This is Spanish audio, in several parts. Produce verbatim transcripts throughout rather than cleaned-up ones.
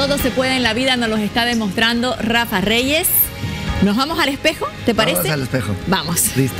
Todo se puede en la vida, nos lo está demostrando Rafa Reyes. ¿Nos vamos al espejo? ¿Te parece? Vamos al espejo. Vamos. Listo.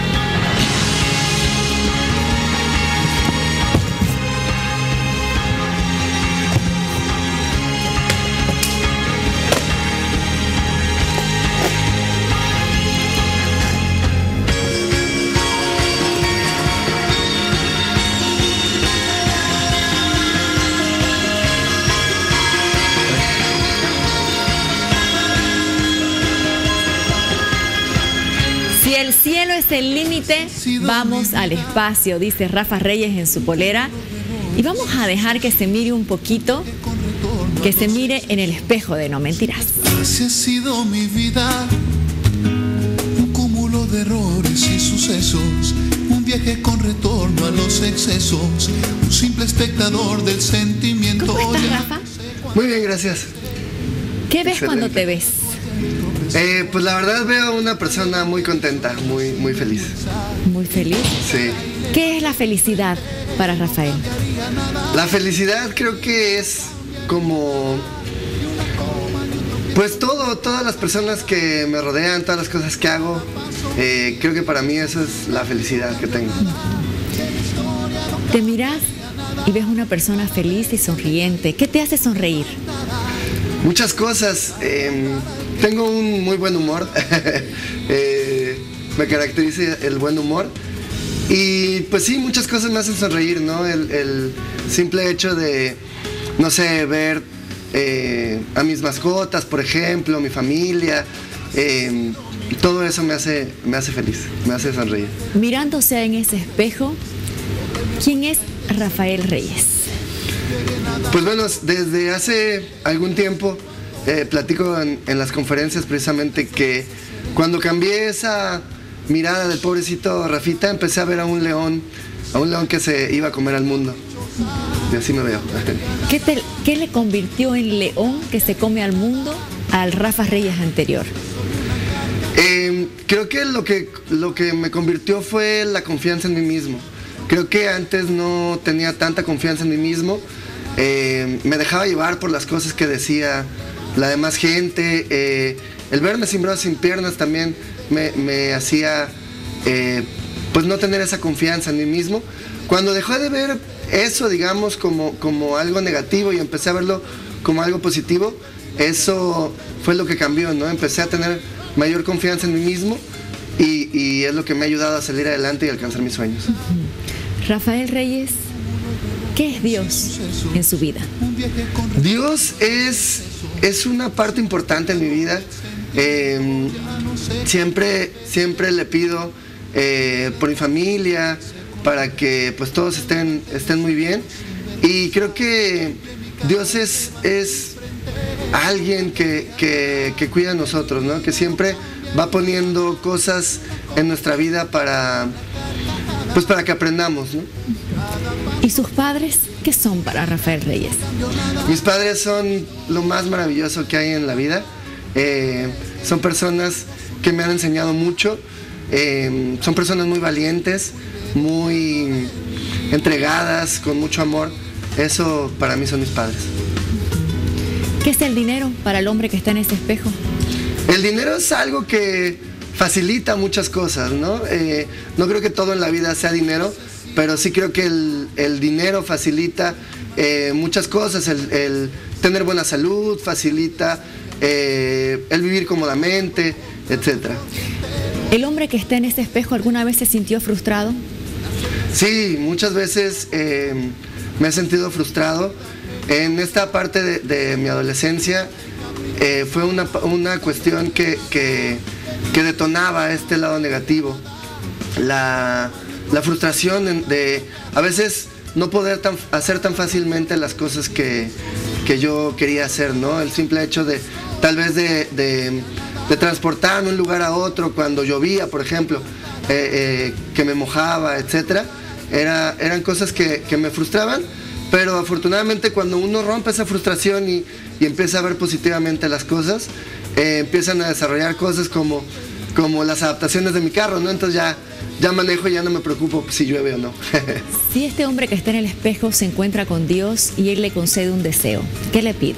Si el cielo es el límite, vamos al espacio, dice Rafa Reyes en su polera. Y vamos a dejar que se mire un poquito, que se mire en el espejo de No Mentirás. Así ha sido mi vida, un cúmulo de errores y sucesos, un viaje con retorno a los excesos, un simple espectador del sentimiento. ¿Cómo estás, Rafa? Muy bien, gracias. ¿Qué ves Excelente. cuando te ves? Eh, pues la verdad veo a una persona muy contenta, muy, muy feliz. Muy feliz. Sí. ¿Qué es la felicidad para Rafael? La felicidad creo que es como... Pues todo, todas las personas que me rodean, todas las cosas que hago, eh, creo que para mí eso es la felicidad que tengo. Te miras y ves una persona feliz y sonriente. ¿Qué te hace sonreír? Muchas cosas. Eh, tengo un muy buen humor. eh, me caracteriza el buen humor. Y pues sí, muchas cosas me hacen sonreír, ¿no? El, el simple hecho de, no sé, ver eh, a mis mascotas, por ejemplo, mi familia. Eh, todo eso me hace, me hace feliz, me hace sonreír. Mirándose en ese espejo, ¿quién es Rafael Reyes? Pues bueno, desde hace algún tiempo eh, platico en, en las conferencias precisamente que cuando cambié esa mirada del pobrecito Rafita, empecé a ver a un león, a un león que se iba a comer al mundo. Y así me veo. ¿Qué, te, ¿Qué le convirtió en león que se come al mundo al Rafa Reyes anterior? Eh, creo que lo que lo que me convirtió fue la confianza en mí mismo. Creo que antes no tenía tanta confianza en mí mismo. Eh, me dejaba llevar por las cosas que decía la demás gente. Eh, el verme sin brazos, sin piernas también me, me hacía eh, pues no tener esa confianza en mí mismo. Cuando dejé de ver eso, digamos, como, como algo negativo y empecé a verlo como algo positivo, eso fue lo que cambió, ¿no? Empecé a tener mayor confianza en mí mismo y, y es lo que me ha ayudado a salir adelante y alcanzar mis sueños. Rafael Reyes, ¿qué es Dios en su vida? Dios es, es una parte importante en mi vida. Eh, siempre, siempre le pido eh, por mi familia, para que pues todos estén, estén muy bien. Y creo que Dios es, es alguien que, que, que cuida de nosotros, ¿no? Que siempre va poniendo cosas en nuestra vida para, pues para que aprendamos, ¿no? ¿Y sus padres qué son para Rafael Reyes? Mis padres son lo más maravilloso que hay en la vida. Eh, son personas que me han enseñado mucho. Eh, son personas muy valientes, muy entregadas, con mucho amor. Eso para mí son mis padres. ¿Qué es el dinero para el hombre que está en ese espejo? El dinero es algo que facilita muchas cosas, ¿no? Eh, no creo que todo en la vida sea dinero, pero sí creo que el, el dinero facilita eh, muchas cosas. El, el tener buena salud facilita eh, el vivir cómodamente, etcétera. ¿El hombre que está en ese espejo alguna vez se sintió frustrado? Sí, muchas veces eh, me he sentido frustrado. En esta parte de, de mi adolescencia eh, fue una, una cuestión que, que, que detonaba este lado negativo. La, la frustración de a veces no poder tan, hacer tan fácilmente las cosas que, que yo quería hacer, ¿no? El simple hecho de tal vez de, de, de transportarme de un lugar a otro cuando llovía, por ejemplo, eh, eh, que me mojaba, etcétera. Era, eran cosas que, que me frustraban, pero afortunadamente cuando uno rompe esa frustración y, y empieza a ver positivamente las cosas, eh, empiezan a desarrollar cosas como, como las adaptaciones de mi carro, ¿no? Entonces ya ya manejo, ya no me preocupo si llueve o no. Si este hombre que está en el espejo se encuentra con Dios y Él le concede un deseo, ¿qué le pide?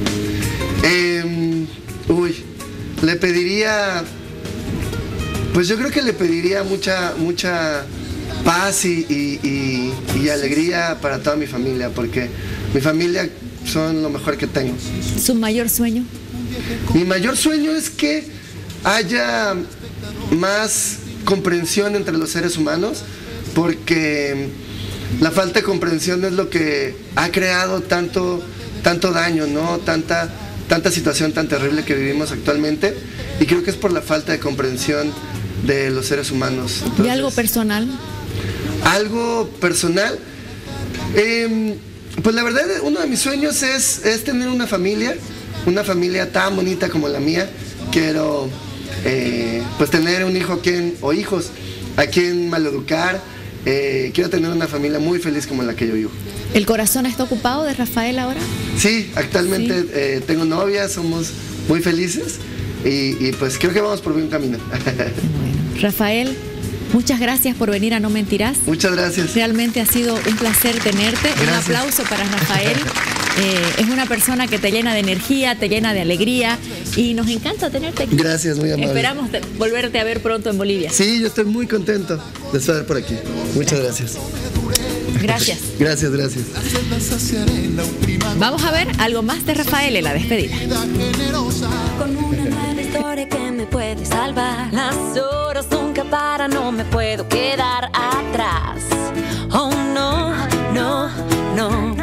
Eh, uy, le pediría, pues yo creo que le pediría mucha, mucha paz y, y, y, y alegría para toda mi familia, porque mi familia son lo mejor que tengo. ¿Su mayor sueño? Mi mayor sueño es que haya más comprensión entre los seres humanos, porque la falta de comprensión es lo que ha creado tanto, tanto daño, ¿no? Tanta, tanta situación tan terrible que vivimos actualmente, y creo que es por la falta de comprensión de los seres humanos. Entonces, ¿y algo personal? Algo personal, eh, pues la verdad uno de mis sueños es, es tener una familia, una familia tan bonita como la mía. Quiero eh, pues tener un hijo a quien, o hijos a quien maleducar. Eh, quiero tener una familia muy feliz como la que yo vivo. ¿El corazón está ocupado de Rafael ahora? Sí, actualmente ¿Sí? Eh, tengo novia, somos muy felices y, y pues creo que vamos por buen camino. Bueno, Rafael, muchas gracias por venir a No Mentirás. Muchas gracias. Realmente ha sido un placer tenerte. Gracias. Un aplauso para Rafael. Eh, es una persona que te llena de energía, te llena de alegría y nos encanta tenerte aquí. Gracias, muy amable. Esperamos te- volverte a ver pronto en Bolivia. Sí, yo estoy muy contento de estar por aquí. Muchas gracias. Gracias. Gracias, gracias. Vamos a ver algo más de Rafael en la despedida. Con una nueva historia que me puede salvar. Las horas nunca paran, no me puedo quedar atrás. Oh no, no, no.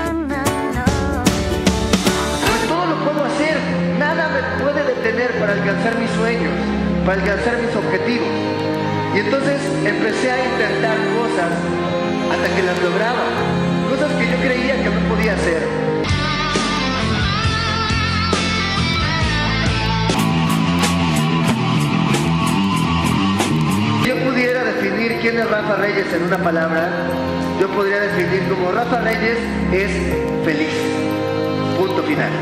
Pues todo lo puedo hacer, nada me puede detener para alcanzar mis sueños, para alcanzar mis objetivos. Y entonces empecé a intentar cosas hasta que las lograba, cosas que yo creía que no podía hacer. Si yo pudiera definir quién es Rafa Reyes en una palabra, yo podría definir como Rafa Reyes es feliz. Punto final.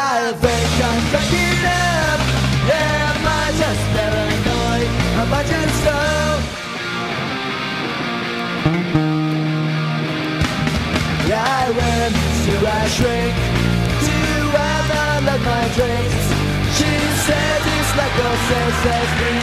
I went to a shrink to analyze my drinks. She said it's like a sense